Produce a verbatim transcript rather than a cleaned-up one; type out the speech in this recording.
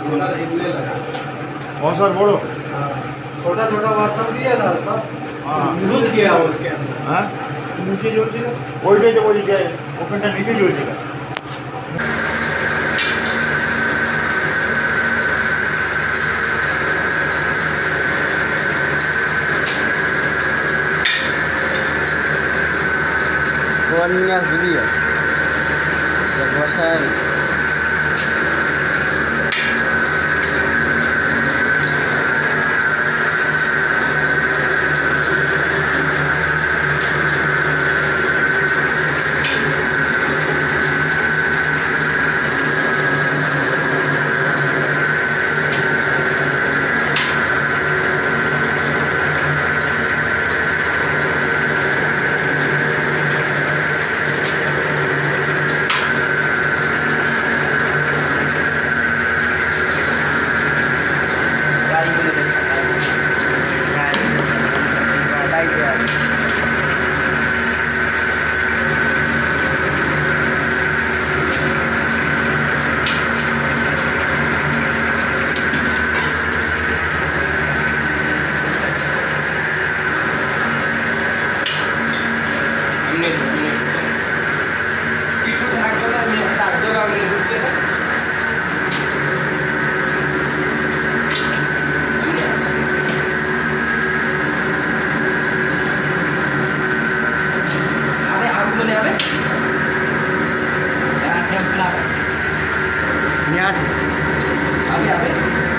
बहुत सारा बोलो। छोटा छोटा वर्षन दिया ना सब हाँ घुस गया उसके अंदर। हाँ नीचे जोड़िएगा ওইটাই তো বলি যে ওখানটা নিচে জ্বলছে না। Warnanya sendiri ya. Bosan. Nyat. आगे आगे